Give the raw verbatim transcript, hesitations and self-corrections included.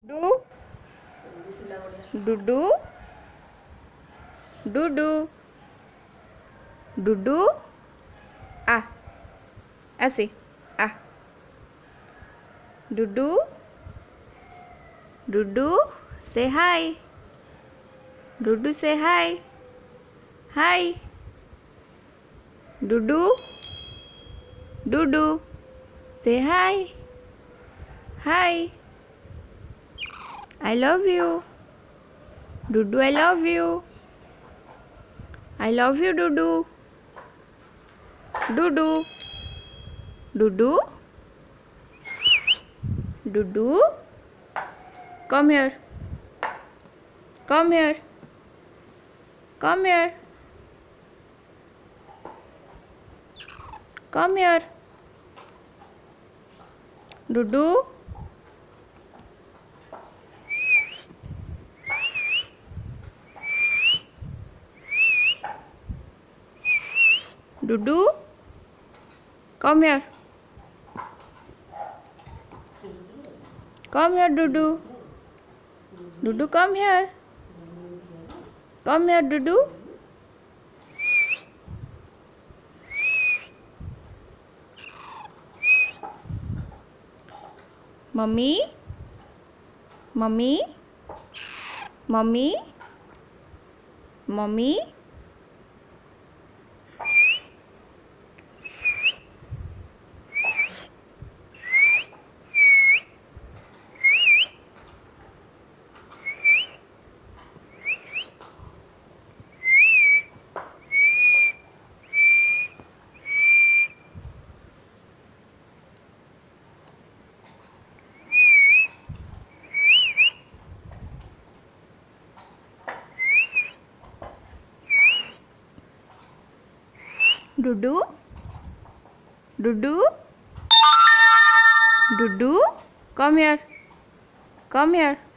Dudu, Dudu, Dudu, ah, ऐसे, ah, Dudu, Dudu, say hi, Dudu say hi, hi, Dudu, Dudu, say hi, hi, I love you. Dudu, I love you. I love you, Dudu. Dudu. Dudu. Dudu. Come here. Come here. Come here. Come here. Dudu. Dudu, come here. Come here, Dudu. Dudu, come here. Come here, Dudu. Mommy. Mommy. Mommy. Mommy. Dudu, Dudu, Dudu, come here, come here.